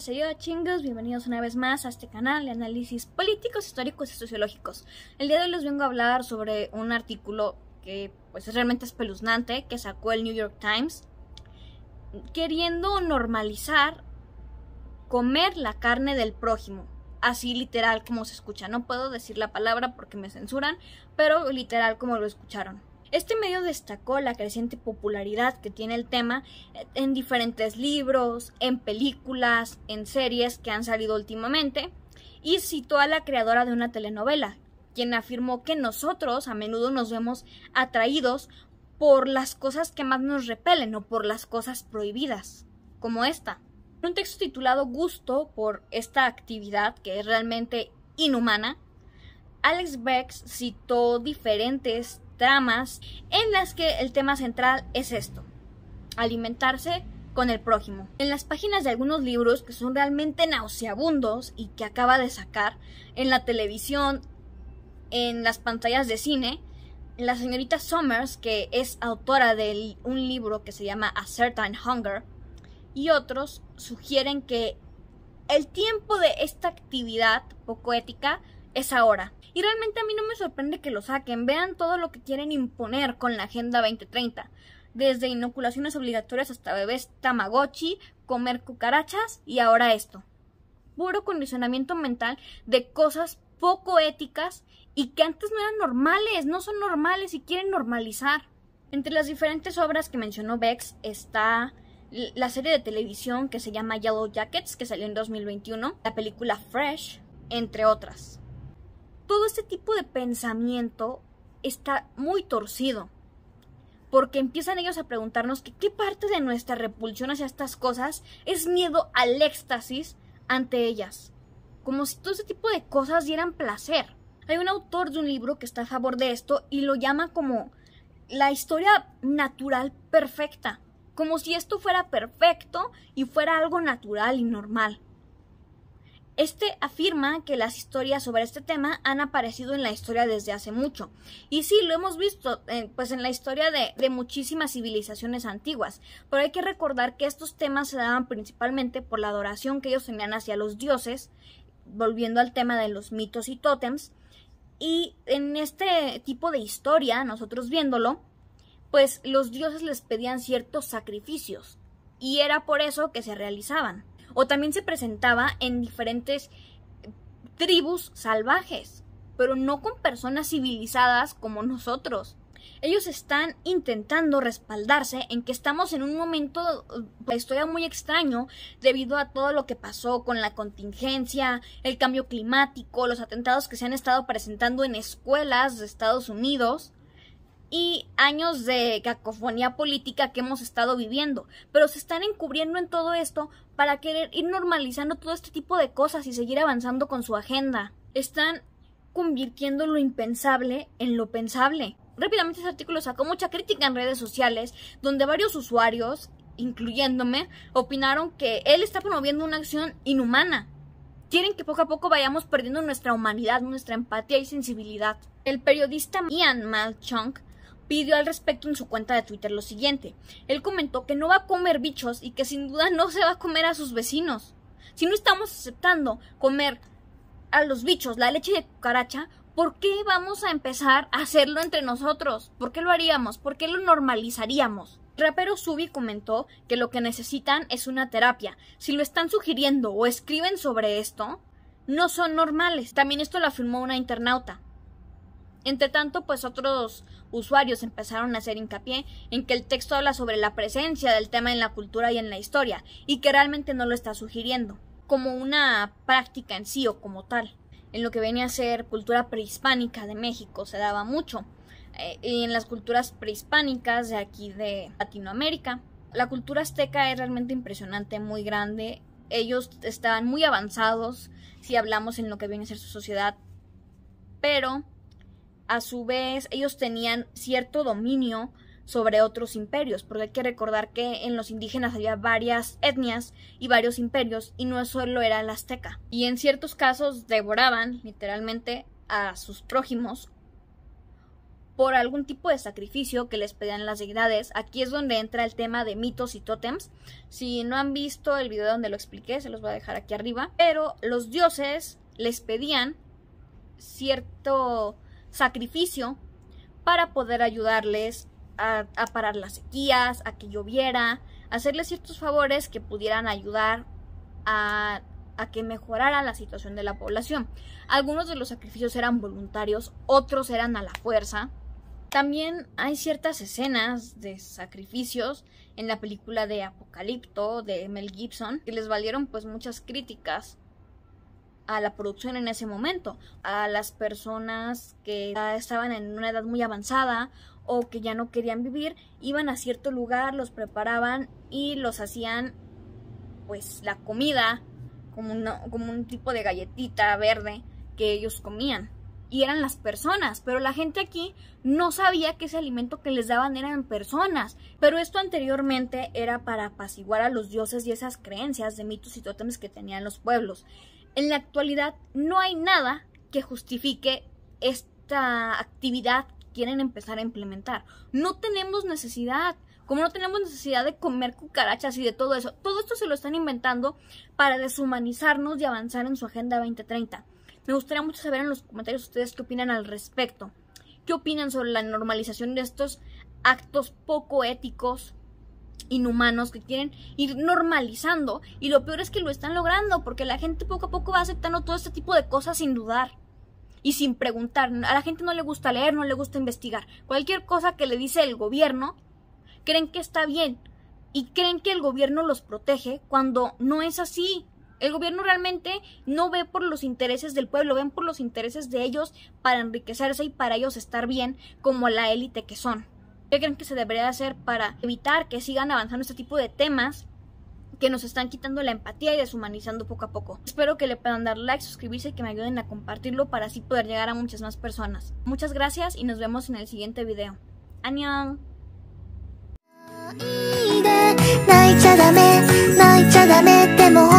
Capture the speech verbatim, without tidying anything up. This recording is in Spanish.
soy yo, chingos, bienvenidos una vez más a este canal de análisis políticos, históricos y sociológicos. El día de hoy les vengo a hablar sobre un artículo que pues es realmente espeluznante, que sacó el New York Times, queriendo normalizar comer la carne del prójimo, así literal como se escucha. No puedo decir la palabra porque me censuran, pero literal como lo escucharon. Este medio destacó la creciente popularidad que tiene el tema en diferentes libros, en películas, en series que han salido últimamente, y citó a la creadora de una telenovela, quien afirmó que nosotros a menudo nos vemos atraídos por las cosas que más nos repelen o por las cosas prohibidas, como esta. En un texto titulado Gusto por esta actividad, que es realmente inhumana, Alex Bex citó diferentes tramas en las que el tema central es esto: alimentarse con el prójimo. En las páginas de algunos libros que son realmente nauseabundos y que acaba de sacar en la televisión, en las pantallas de cine, la señorita Summers, que es autora de un libro que se llama A Certain Hunger, y otros sugieren que el tiempo de esta actividad poco ética es ahora. Y realmente a mí no me sorprende que lo saquen. Vean todo lo que quieren imponer con la Agenda veinte treinta. Desde inoculaciones obligatorias hasta bebés Tamagotchi, comer cucarachas y ahora esto. Puro condicionamiento mental de cosas poco éticas y que antes no eran normales, no son normales y quieren normalizar. Entre las diferentes obras que mencionó Bex está la serie de televisión que se llama Yellow Jackets, que salió en dos mil veintiuno, la película Fresh, entre otras. Todo este tipo de pensamiento está muy torcido, porque empiezan ellos a preguntarnos que qué parte de nuestra repulsión hacia estas cosas es miedo al éxtasis ante ellas, como si todo ese tipo de cosas dieran placer. Hay un autor de un libro que está a favor de esto y lo llama como la historia natural perfecta, como si esto fuera perfecto y fuera algo natural y normal. Este afirma que las historias sobre este tema han aparecido en la historia desde hace mucho. Y sí, lo hemos visto eh, pues en la historia de, de muchísimas civilizaciones antiguas. Pero hay que recordar que estos temas se daban principalmente por la adoración que ellos tenían hacia los dioses, volviendo al tema de los mitos y tótems. Y en este tipo de historia, nosotros viéndolo, pues los dioses les pedían ciertos sacrificios. Y era por eso que se realizaban. O también se presentaba en diferentes tribus salvajes, pero no con personas civilizadas como nosotros. Ellos están intentando respaldarse en que estamos en un momento de la historia muy extraño debido a todo lo que pasó con la contingencia, el cambio climático, los atentados que se han estado presentando en escuelas de Estados Unidos y años de cacofonía política que hemos estado viviendo, pero se están encubriendo en todo esto para querer ir normalizando todo este tipo de cosas y seguir avanzando con su agenda. Están convirtiendo lo impensable en lo pensable. Rápidamente ese artículo sacó mucha crítica en redes sociales, donde varios usuarios, incluyéndome, opinaron que él está promoviendo una acción inhumana. Quieren que poco a poco vayamos perdiendo nuestra humanidad, nuestra empatía y sensibilidad. El periodista Ian Malchunk pidió al respecto en su cuenta de Twitter lo siguiente. Él comentó que no va a comer bichos y que sin duda no se va a comer a sus vecinos. Si no estamos aceptando comer a los bichos la leche de cucaracha, ¿por qué vamos a empezar a hacerlo entre nosotros? ¿Por qué lo haríamos? ¿Por qué lo normalizaríamos? El rapero Subi comentó que lo que necesitan es una terapia. Si lo están sugiriendo o escriben sobre esto, no son normales. También esto lo afirmó una internauta. Entre tanto, pues otros usuarios empezaron a hacer hincapié en que el texto habla sobre la presencia del tema en la cultura y en la historia, y que realmente no lo está sugiriendo, como una práctica en sí o como tal. En lo que venía a ser cultura prehispánica de México se daba mucho, eh, y en las culturas prehispánicas de aquí de Latinoamérica. La cultura azteca es realmente impresionante, muy grande. Ellos estaban muy avanzados si hablamos en lo que viene a ser su sociedad, pero a su vez ellos tenían cierto dominio sobre otros imperios, porque hay que recordar que en los indígenas había varias etnias y varios imperios, y no solo era el azteca. Y en ciertos casos devoraban literalmente a sus prójimos por algún tipo de sacrificio que les pedían las deidades. Aquí es donde entra el tema de mitos y tótems. Si no han visto el video donde lo expliqué, se los voy a dejar aquí arriba. Pero los dioses les pedían cierto sacrificio para poder ayudarles a, a parar las sequías, a que lloviera, a hacerles ciertos favores que pudieran ayudar a, a que mejorara la situación de la población. Algunos de los sacrificios eran voluntarios, otros eran a la fuerza. También hay ciertas escenas de sacrificios en la película de Apocalipto de Mel Gibson que les valieron pues muchas críticas a la producción en ese momento, a las personas que estaban en una edad muy avanzada o que ya no querían vivir, iban a cierto lugar, los preparaban y los hacían pues la comida como, una, como un tipo de galletita verde que ellos comían. Y eran las personas, pero la gente aquí no sabía que ese alimento que les daban eran personas. Pero esto anteriormente era para apaciguar a los dioses y esas creencias de mitos y tótems que tenían los pueblos. En la actualidad no hay nada que justifique esta actividad que quieren empezar a implementar. No tenemos necesidad, como no tenemos necesidad de comer cucarachas y de todo eso. Todo esto se lo están inventando para deshumanizarnos y avanzar en su Agenda veinte treinta. Me gustaría mucho saber en los comentarios ustedes qué opinan al respecto. ¿Qué opinan sobre la normalización de estos actos poco éticos, inhumanos, que quieren ir normalizando? Y lo peor es que lo están logrando, porque la gente poco a poco va aceptando todo este tipo de cosas sin dudar y sin preguntar. A la gente no le gusta leer, no le gusta investigar. Cualquier cosa que le dice el gobierno, creen que está bien y creen que el gobierno los protege cuando no es así. El gobierno realmente no ve por los intereses del pueblo, ven por los intereses de ellos para enriquecerse y para ellos estar bien como la élite que son. ¿Qué creen que se debería hacer para evitar que sigan avanzando este tipo de temas que nos están quitando la empatía y deshumanizando poco a poco? Espero que le puedan dar like, suscribirse y que me ayuden a compartirlo para así poder llegar a muchas más personas. Muchas gracias y nos vemos en el siguiente video. ¡Annyeong! 泣いちゃダメ泣いちゃダメでも